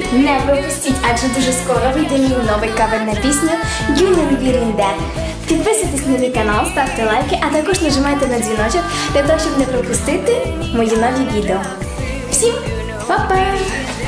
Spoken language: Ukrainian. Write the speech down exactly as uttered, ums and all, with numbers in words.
Не пропустіть, адже дуже скоро вийде мій новий кавер на пісню «You Never Be In There». Підписуйтесь на мій канал, ставте лайки, а також нажимайте на дзвіночок для того, щоб не пропустити мої нові відео. Всім па-па!